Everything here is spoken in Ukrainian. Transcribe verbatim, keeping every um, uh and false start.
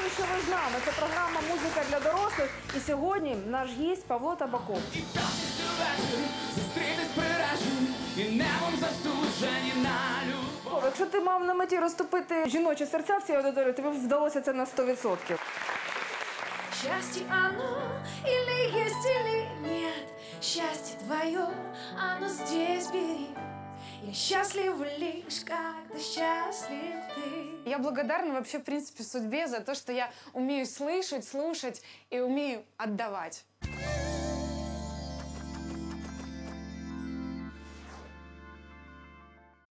Дякую, що ви з нами. Це програма «Музика для дорослих». І сьогодні наш гість Павло Табаков. І п'ятницю вечір зустрітись приречені і небом засуджені на любов. Якщо ти мав на меті розтопити жіночі серця в цій аудиторії, тобі вдалося це на сто відсотків. Счастье оно или есть, или нет. Счастье твое, оно здесь, бери. Я счастлив лишь, когда счастлив ты. Я благодарна вообще, в принципе, судьбе за то, что я умею слышать, слушать и умею отдавать.